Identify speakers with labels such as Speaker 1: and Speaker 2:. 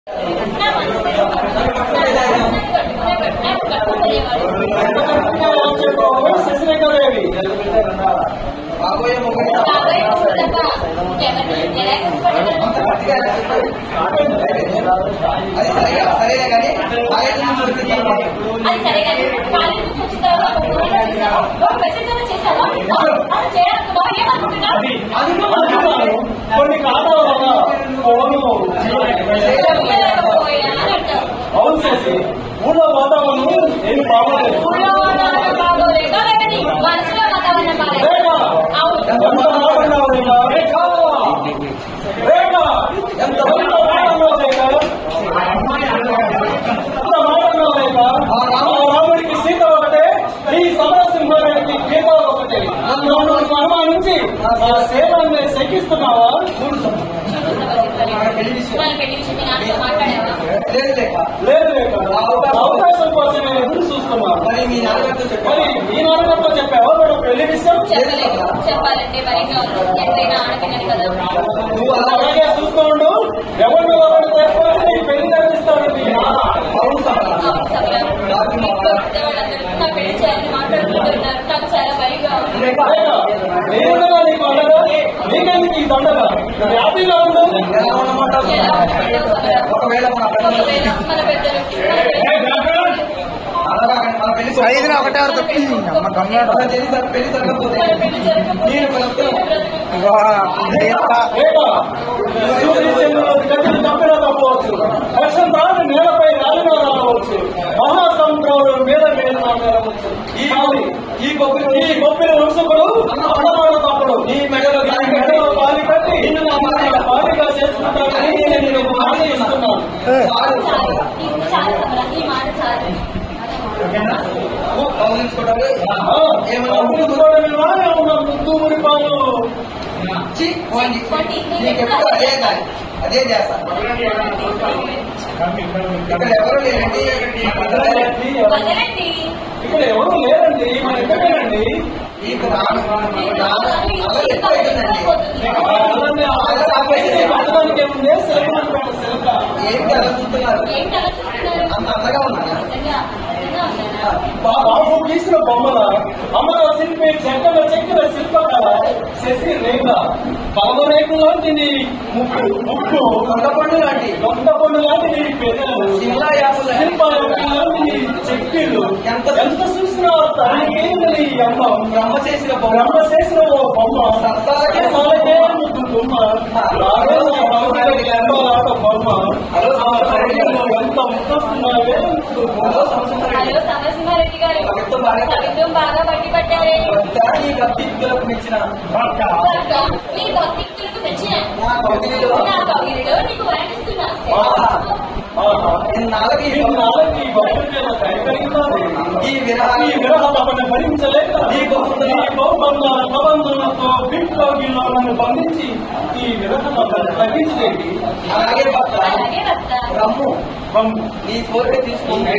Speaker 1: కొన్ని కారణాల అవును చేసి ఊళ్ళో వాతావరణం ఏమి బాగోలేదు. రాముడికి సీత ఒకటే, ఈ సమరసింహారెడ్డికి గీత ఒకటే. నన్ను అనుమానించి ఆ సేవల్ని శంకిస్తున్నావా? లేదు లేక అవకాశం కోసం నేను ఎదురు చూస్తున్నా. మరి మీ నాన్నగారితో చెప్పావా మనం పెళ్లి విషయం? నువ్వు అలాగే చూస్తూ ఉండు, ఎవరిని ఒకటి తెచ్చుకోవాలి నీకు పెళ్లి జరిపిస్తాడు. నేనుగా నీకు అండగా, నీకెందుకు ఈ దండగా? హ్యాపీగా ఉండు. ఒకవేళ
Speaker 2: ఐదున ఒకటే
Speaker 1: తప్పవచ్చు, వర్షం రాని నేలపై రాలినా రావచ్చు, మహాసముద్రంలో మీద రావచ్చు. ఈ గొప్పని వంశకుడు అన్నమాట తప్పుడు నీ మెడలో పాలి కట్టి నిన్ను నా పాలిగా చేసుకుంటానని నేను హామీ ఇస్తున్నాను. ముద్దు మురిపాలు
Speaker 2: అదే చేస్తాను. ఇక్కడ ఎవరు లేరండి,
Speaker 1: ఇక్కడ ఎవరు లేరండి, మన ఎక్కడేనండి. అడగడానికి ఏముంది?
Speaker 2: ఏంటి అలా చూస్తున్నారు? అంత అంతగా ఉన్నా
Speaker 1: బాబు గీసిన బొమ్మల అమ్మల శిల్పి చెక్కిన శిల్పకళ శశి రేఖ పరమరేఖ లాంటి నీ ముక్కు
Speaker 2: కొండపండు లాంటి
Speaker 1: నీ పెదలు శిల్ప లాంటి నీ చెక్కిళ్ళు ఎంత చూసినా తనకే నీ అమ్మ
Speaker 2: బ్రహ్మ చేసిన
Speaker 1: ఓ బొమ్మ సత్తాలకే ముద్దు బొమ్మ బొమ్మ ఎంత ముద్దస్తున్నావే.
Speaker 3: సమరసింహారెడ్డి గారు కవిత్వం బాగా పట్టి పట్టారే.
Speaker 2: నీ భక్తిలకు మెచ్చిన
Speaker 3: నీకు వర్ణిస్తున్నా.
Speaker 1: ఈ విరహ తమను భరించలేక ప్రబంధంతో బిట్లోకి బంధించి ఈ విరహ తమను తగ్గించలేండి.
Speaker 2: అలాగే రమ్ము నీ కోరిక తీసుకుంటే